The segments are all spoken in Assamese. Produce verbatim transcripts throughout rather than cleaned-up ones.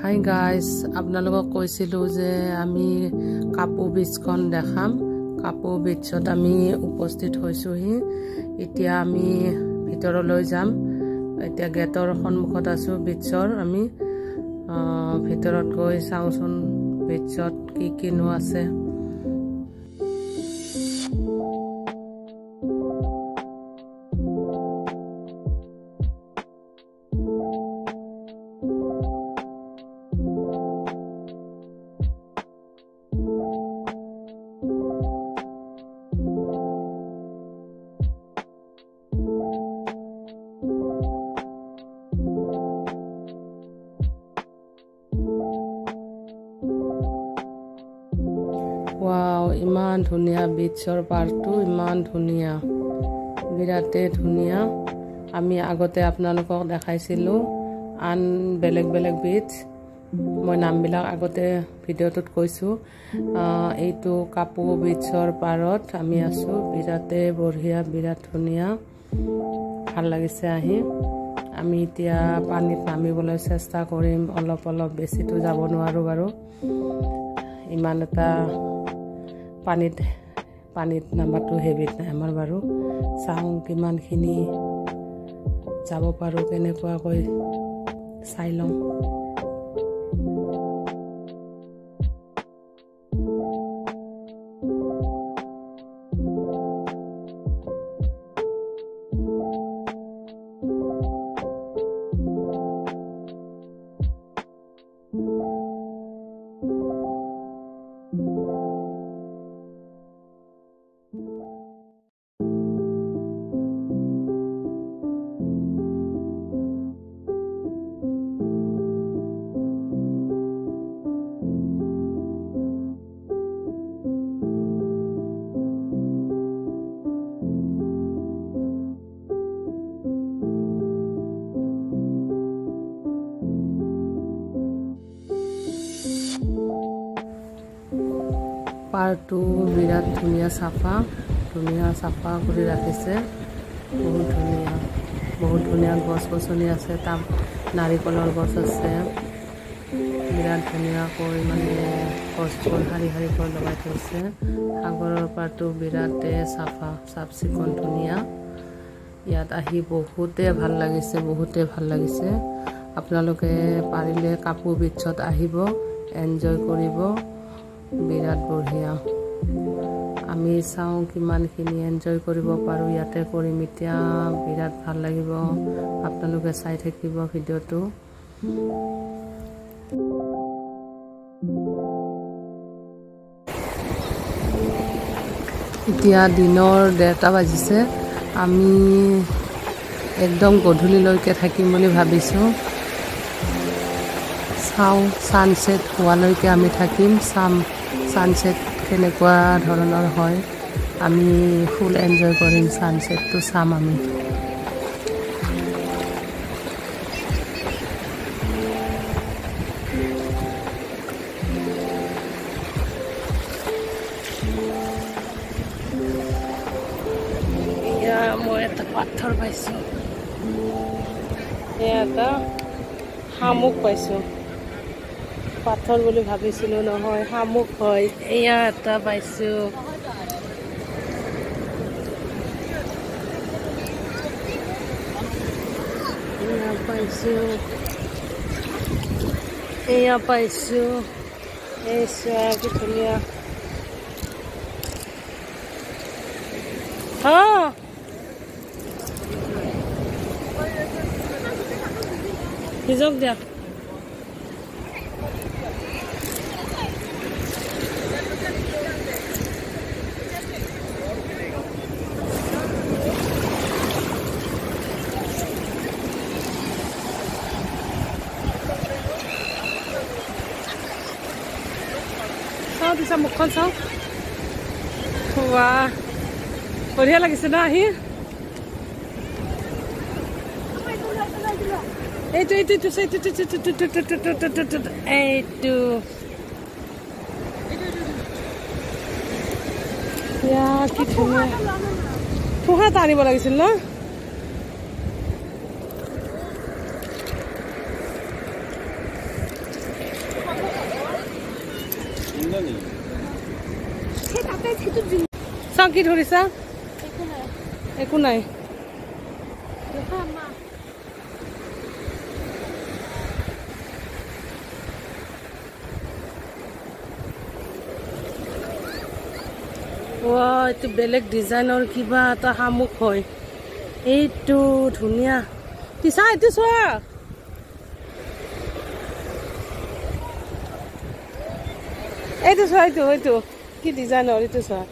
Hi guys, আপোনালোকক কৈছিলো যে আমি কাপু বিচখন দেখাম। কাপু বিচত আমি উপস্থিত হৈছোহি। এতিয়া আমি ভিতৰলৈ যাম। এতিয়া গেটৰ সন্মুখত আছো বিচৰ। আমি ভিতৰত গৈ চাওঁচোন বিচত কি কিনো আছে। Wow, ইমান ধুনীয়া বিচৰ পাৰ্কটো ইমান ধুনীয়া বিৰাতে ধুনীয়া। আমি আগতে আপোনালোকক দেখাইছিলো আন বেলেগ বেলেগ বিচ। মই নামবিলাক আগতে ভিডিঅ'টোত কৈছো। এইটো কাপু বিচৰ পাৰত আমি আছো। বিৰাতে বঢ়িয়া বিৰাট ধুনীয়া ভাল লাগিছে আহি। আমি এতিয়া পানীত নামিবলৈ চেষ্টা কৰিম। অলপ অলপ বেছিটো যাব নোৱাৰো বাৰু। ইমান এটা পানীত পানীত নামাটো হেবিট নাই আমাৰ বাৰু। চাওঁ কিমানখিনি যাব পাৰো কেনেকুৱাকৈ চাই লওঁ। পাৰ্কটো বিৰাট ধুনীয়া চাফা ধুনীয়া চাফা কৰি ৰাখিছে। বহুত ধুনীয়া বহুত ধুনীয়া গছ গছনি আছে। তাত নাৰিকলৰ গছ আছে। বিৰাট ধুনীয়াকৈ মানে গছবোৰ শাৰী শাৰীকৈ লগাই থৈছে। সাগৰৰ পাৰটো বিৰাটে চাফা চাফ চিকুণ ধুনীয়া। ইয়াত আহি বহুতে ভাল লাগিছে বহুতে ভাল লাগিছে। আপোনালোকে পাৰিলে কাপু বিচত আহিব, এনজয় কৰিব। বিৰাট বঢ়িয়া। আমি চাওঁ কিমানখিনি এনজয় কৰিব পাৰোঁ। ইয়াতে কৰিম এতিয়া। বিৰাট ভাল লাগিব। আপোনালোকে চাই থাকিব ভিডিঅ'টো। এতিয়া দিনৰ ডেৰটা বাজিছে। আমি একদম গধূলিলৈকে থাকিম বুলি ভাবিছোঁ। চাওঁ ছানছেট হোৱালৈকে আমি থাকিম। চাম ছানছেট কেনেকুৱা ধৰণৰ হয়। আমি ফুল এনজয় কৰিম। ছানছেটটো চাম আমি। এয়া মই এটা পাথৰ পাইছোঁ। এয়া এটা শামুক পাইছোঁ। পাথৰ বুলি ভাবিছিলো নহয়, শামুক হয়। এয়া এটা পাইছো। এয়া পাইছো এয়া পাইছো এই চোৱা কি ধুনীয়া। হা সিজক দিয়া। চাওঁ দিছা মুখখন চাওঁ। বাহ বঢ়িয়া লাগিছে না আহি। এইটো এইটো এইটো এইটো কি ধুনীয়া। ঠোহা এটা আনিব লাগিছিল ন। চাওঁ কি ধৰিছা একো নাই এইটো বেলেগ ডিজাইনৰ কিবা এটা শামুক হয় এইটো ধুনীয়া তিছা এইটো চোৱা এইটো চোৱা এইটো এইটো কি ডিজাইনৰ এইটো চোৱা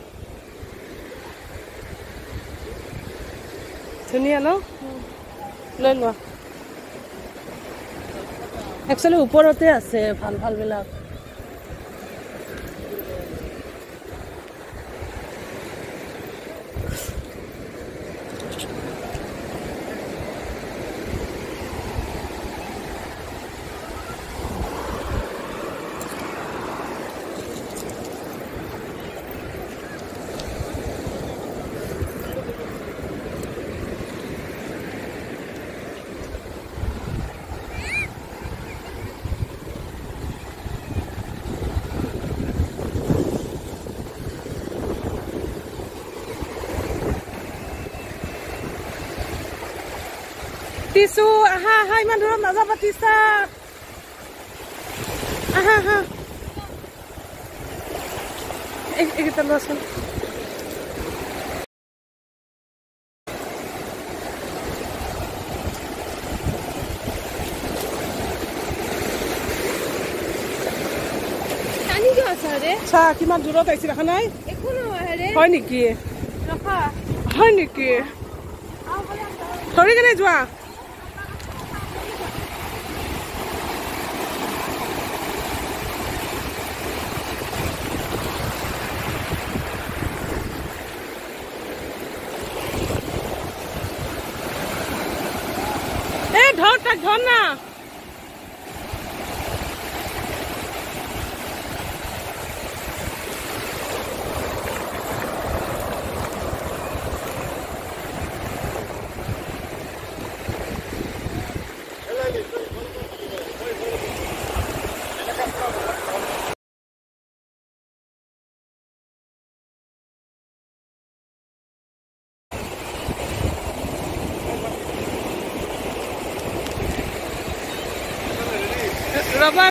ধুনীয়া ন লৈ লোৱা একচুৱেলি ওপৰতে আছে ভাল ভাল বিলাক টিচু আহা আহা ইমান দূৰত নাযাবা টিচা আহা আহা এইকেইটা লোৱাচোন চা কিমান দূৰত আহিছে দেখা নাই হয় নেকি হয় নেকি ধৰি কেনে যোৱা এ ধৰ তাক ধৰ না ৰবা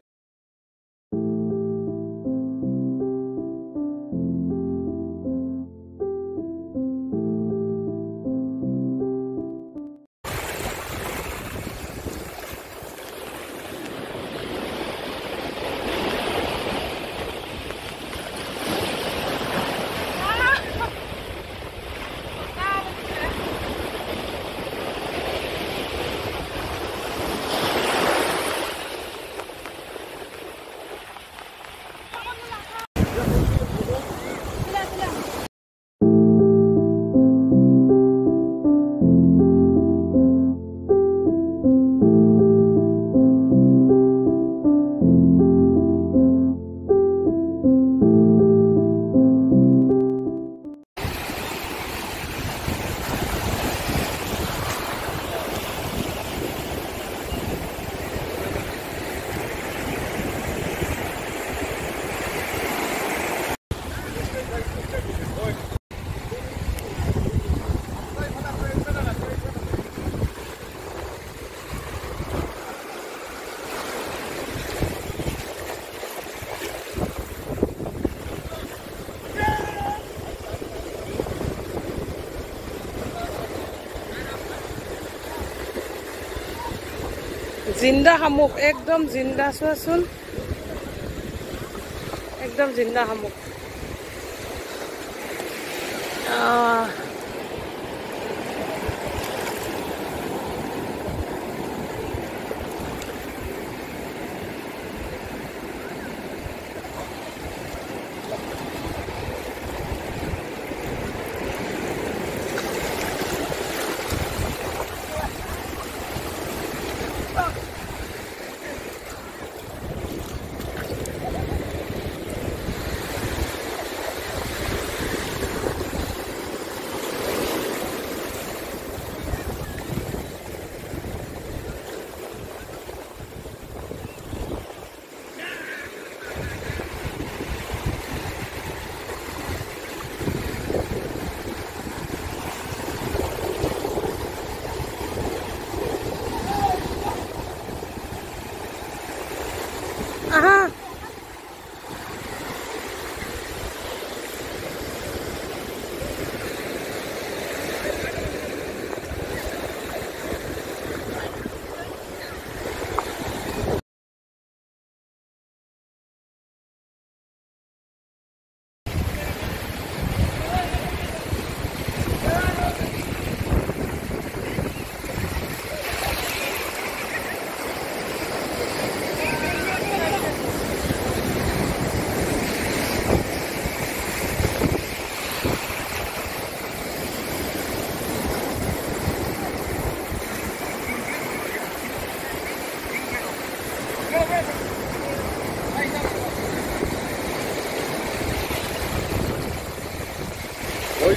জিন্দা শামুক একদম জিন্দা চোৱাচোন একদম জিন্দা শামুক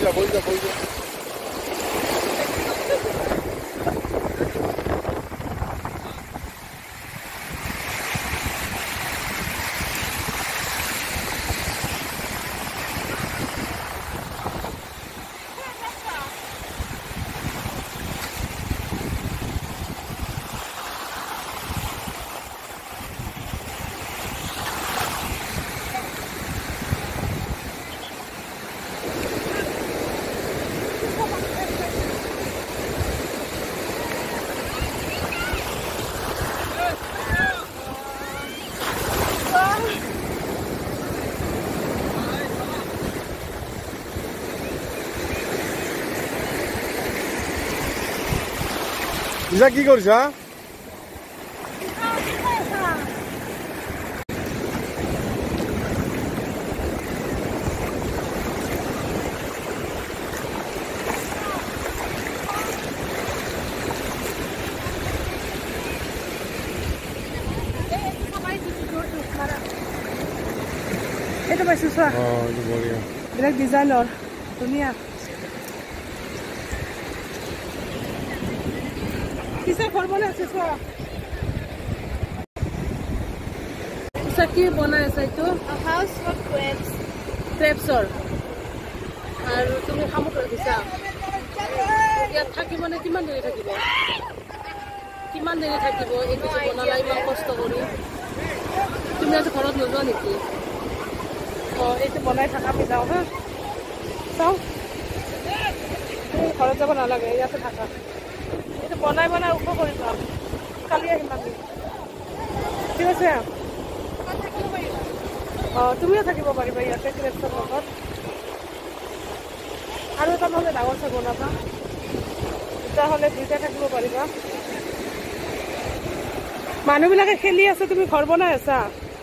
যা বই যা বই যা ইজা কি কৰিছা এইটো পাইছো চোৱা অ এইটো বঢ়িয়া বেলেগ ডিজাইনৰ ধুনীয়া কিসে ঘর বনাই আছে চোৱা কিসে কি বনাই আছে এইটো হাউস ফর ক্রেপস ক্ৰেপছৰ আৰু তুমি খামুক দিছা ইয়াত থাকিব নে কিমান দেৰি থাকিব কিমান দেৰি থাকিব এই কিছু বনালা ইমান কষ্ট কৰি তুমি আজি ঘৰত নোযোৱা নেকি অঁ এইটো বনাই থাকা আমি যাওঁ হা চাওঁ ঘৰত যাব নালাগে ইয়াতে থাকা এইটো বনাই বনাই উপ কৰি যাম কালি আহিম আমি ঠিক আছে অঁ তুমিও থাকিব পাৰিবা ইয়াতে ক্ৰেপছৰ লগত আৰু এটা নহ'লে ডাঙৰ চাই বনাবা তেতিয়াহ'লে দুইটা থাকিব পাৰিবা মানুহবিলাকে খেলি আছে তুমি ঘৰ বনাই আছা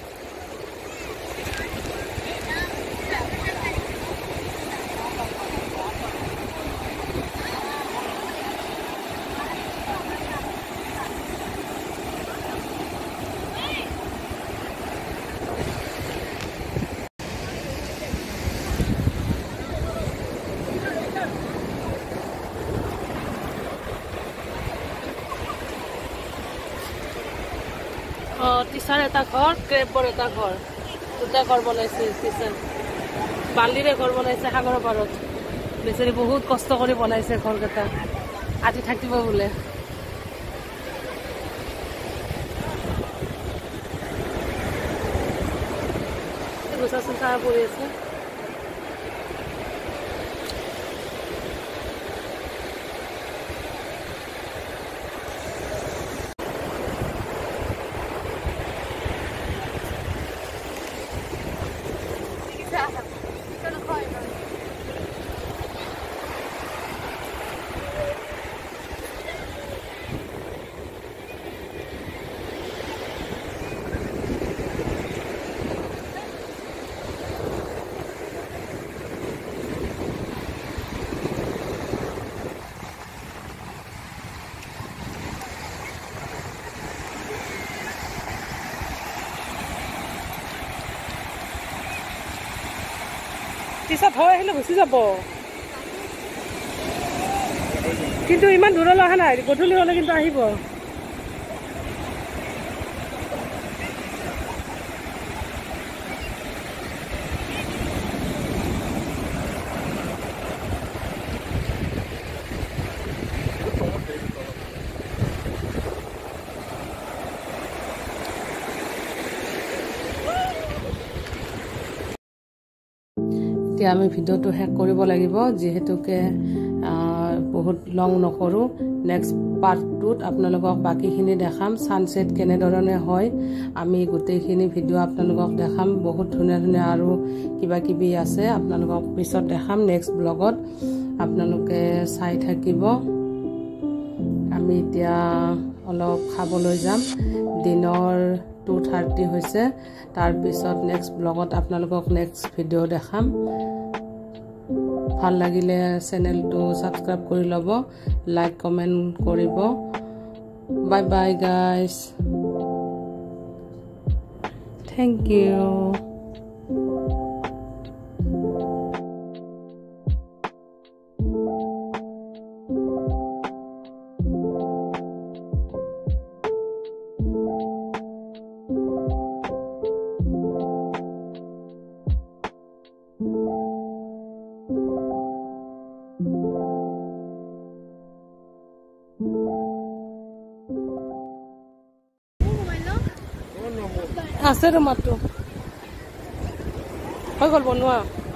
টিচাৰ এটা ঘৰ ক্ৰেপৰ এটা ঘৰ দুটা ঘৰ বনাইছে টিচাৰ বালিৰে ঘৰ বনাইছে সাগৰৰ পাৰত বেচাৰি বহুত কষ্ট কৰি বনাইছে ঘৰকেইটা আজি থাকিব বোলে গোচা চোচা পৰি আছে পিছত হৈ আহিলে গুচি যাব কিন্তু ইমান দূৰলৈ অহা নাই গধূলি হ'লে কিন্তু আহিব এতিয়া আমি ভিডিঅ'টো শেষ কৰিব লাগিব যিহেতুকে বহুত লং নকৰোঁ নেক্সট পাৰ্টটোত আপোনালোকক বাকীখিনি দেখাম ছানছেট কেনেধৰণে হয় আমি গোটেইখিনি ভিডিঅ' আপোনালোকক দেখাম বহুত ধুনীয়া ধুনীয়া আৰু কিবা কিবি আছে আপোনালোকক পিছত দেখাম নেক্সট ব্লগত আপোনালোকে চাই থাকিব আমি এতিয়া অলপ খাবলৈ যাম দিনৰ টু থাৰ্টি হৈছে তাৰপিছত নেক্সট ব্লগত আপোনালোকক নেক্সট ভিডিঅ' দেখাম ভাল লাগিলে চেনেলটো ছাবস্ক্ৰাইব কৰি ল'ব লাইক কমেণ্ট কৰিব bye bye guys thank you আছে ৰুমাটো হৈ গ'ল বনোৱা